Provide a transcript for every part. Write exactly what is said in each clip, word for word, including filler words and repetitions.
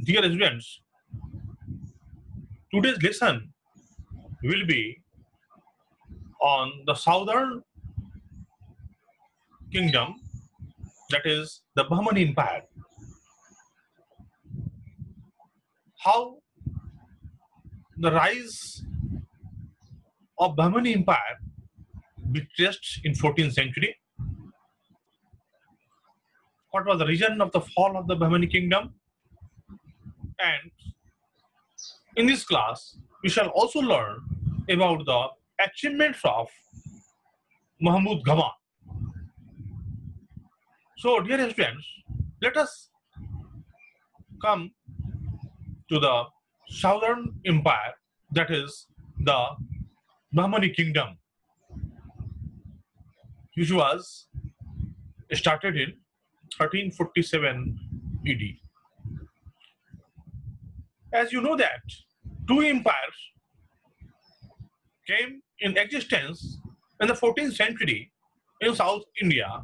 Dear students, today's lesson will be on the southern kingdom, that is the Bahmani Empire. How the rise of Bahmani Empire witnessed in fourteenth century. What was the reason of the fall of the Bahmani kingdom? And in this class, we shall also learn about the achievements of Mahmud Ghama. So, dear students, let us come to the southern empire, that is the Bahmani kingdom, which was started in thirteen forty-seven A D. As you know that two empires came in existence in the fourteenth century in South India.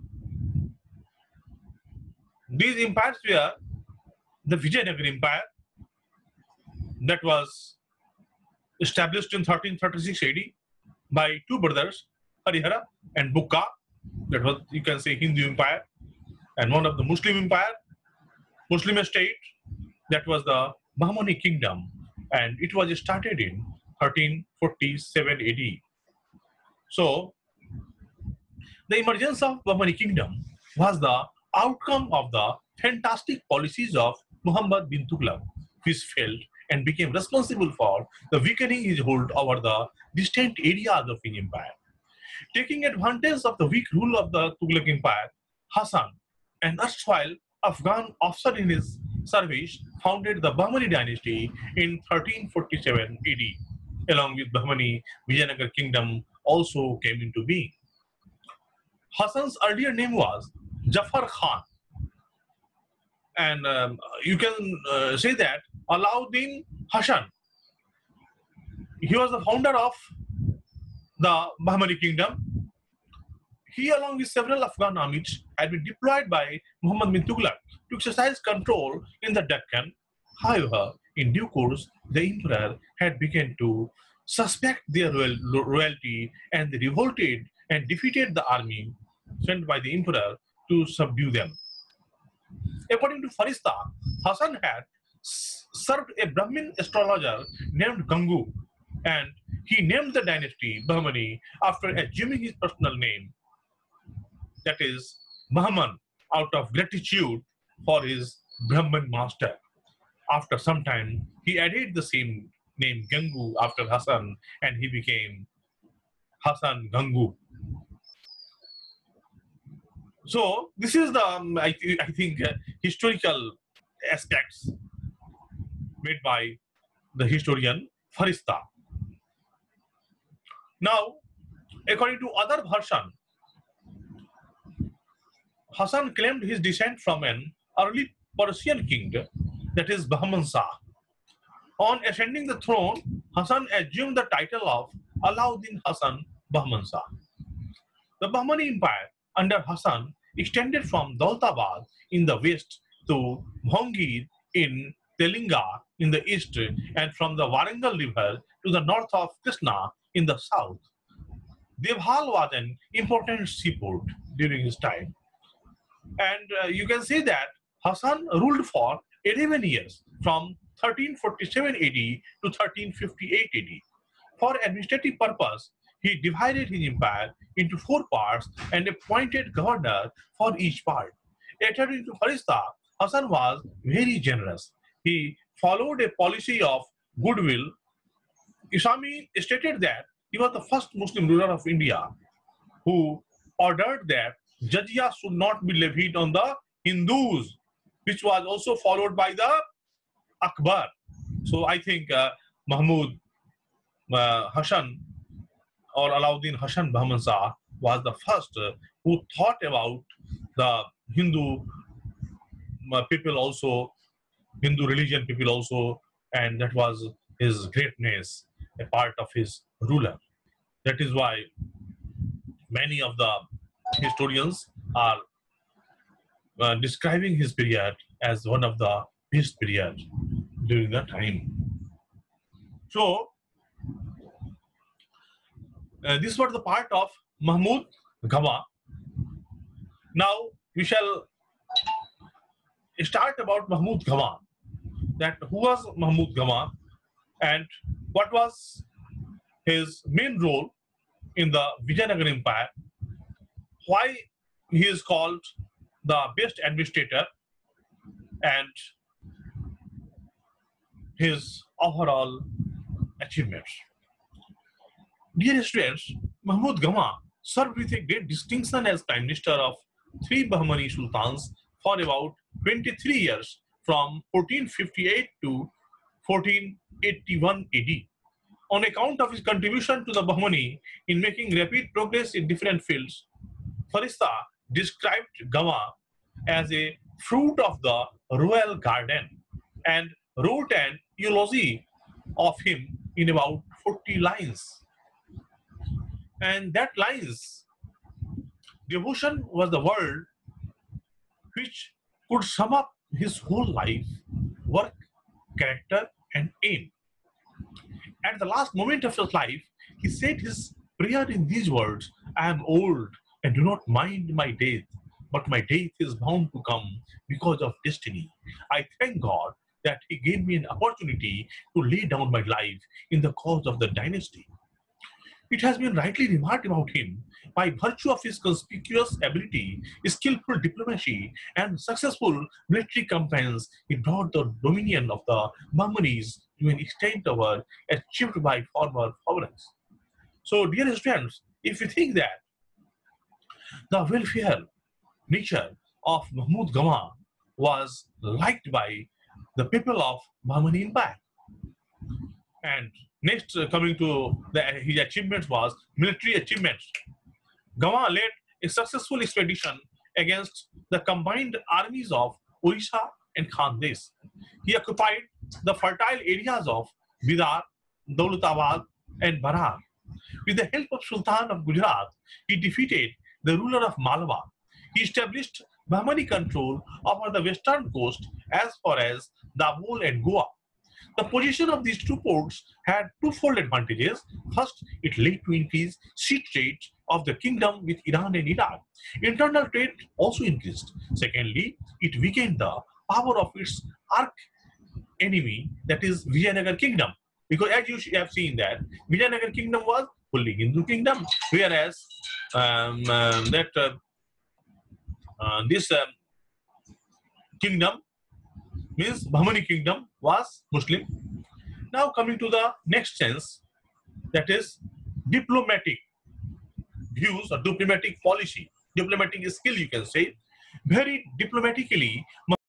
These empires were the Vijayanagara Empire, that was established in thirteen thirty-six A D by two brothers, Harihara and Bukka. That was, you can say, Hindu Empire, and one of the Muslim Empire, Muslim state, that was the Bahmani kingdom, and it was started in thirteen forty-seven A D. So, the emergence of Bahmani kingdom was the outcome of the fantastic policies of Muhammad bin Tughlaq, which failed and became responsible for the weakening his hold over the distant areas of his empire. Taking advantage of the weak rule of the Tughlaq Empire, Hassan, an erstwhile Afghan officer in his service, founded the Bahmani dynasty in thirteen forty-seven A D. Along with Bahmani, Vijayanagara kingdom also came into being. Hassan's earlier name was Jafar Khan, and um, you can uh, say that Alauddin Hassan, he was the founder of the Bahmani kingdom. He, along with several Afghan armies, had been deployed by Muhammad bin Tughlaq to exercise control in the Deccan. However, in due course, the emperor had begun to suspect their royal royalty, and they revolted and defeated the army sent by the emperor to subdue them. According to Farista, Hassan had served a Brahmin astrologer named Gangu, and he named the dynasty Bahmani after assuming his personal name, that is Bahman, out of gratitude for his Brahman master. After some time, he added the same name Gangu after Hassan, and he became Hassan Gangu. So this is the, um, I, th I think, uh, historical aspects made by the historian Farista. Now, according to other version, Hassan claimed his descent from an early Persian king, that is Bahman Shah. On ascending the throne, Hassan assumed the title of Alauddin Hassan Bahman Shah. The Bahmani Empire under Hassan extended from Daulatabad in the west to Bhongir in Telinga in the east, and from the Warangal river to the north of Krishna in the south. Devhal was an important seaport during his time. And uh, you can see that Hassan ruled for eleven years, from thirteen forty-seven A D to thirteen fifty-eight A D. For administrative purpose, he divided his empire into four parts and appointed governor for each part. According to Farista, Hassan was very generous. He followed a policy of goodwill. Isami stated that he was the first Muslim ruler of India who ordered that jizya should not be levied on the Hindus, which was also followed by the Akbar. So I think uh, Mahmud uh, Hassan or Alauddin Hassan Bahman Shah was the first uh, who thought about the Hindu uh, people also, Hindu religion people also, and that was his greatness, a part of his ruler. That is why many of the historians are uh, describing his period as one of the best period during that time. So uh, this was the part of Mahmud Ghawa. Now we shall start about Mahmud Ghawa. That who was Mahmud Ghawa and what was his main role in the Vijayanagara Empire, why he is called the best administrator, and his overall achievements. Dear students, Mahmud Ghawa served with a great distinction as Prime Minister of three Bahmani Sultans for about twenty-three years from fourteen fifty-eight to fourteen eighty-one A D. On account of his contribution to the Bahmani in making rapid progress in different fields, Farishta described Ghawa as a fruit of the royal garden and wrote an eulogy of him in about forty lines. And that lines, devotion was the word which could sum up his whole life, work, character, and aim. At the last moment of his life, he said his prayer in these words: I am old and do not mind my death, but my death is bound to come because of destiny. I thank God that he gave me an opportunity to lay down my life in the cause of the dynasty. It has been rightly remarked about him, by virtue of his conspicuous ability, skillful diplomacy, and successful military campaigns, he brought the dominion of the Bahmanis to an extent over achieved by former sovereigns. So, dear students, if you think that the welfare nature of Mahmud Ghawa was liked by the people of Bahmani Empire, and next, uh, coming to the, his achievements was military achievements. Ghawa led a successful expedition against the combined armies of Orissa and Khandesh. He occupied the fertile areas of Bidar, Daulatabad, and Barar. With the help of Sultan of Gujarat, he defeated the ruler of Malwa. He established Bahmani control over the western coast as far as Dabhol and Goa. The position of these two ports had twofold advantages. First, it led to increase sea trade of the kingdom with Iran and Iraq. Internal trade also increased. Secondly, it weakened the power of its arch enemy, that is Vijayanagar kingdom. Because as you have seen that Vijayanagar kingdom was fully Hindu kingdom, whereas um, um, that uh, uh, this um, kingdom means Bahmani kingdom was Muslim. Now coming to the next sense, that is diplomatic views or diplomatic policy, diplomatic skill, you can say. Very diplomatically,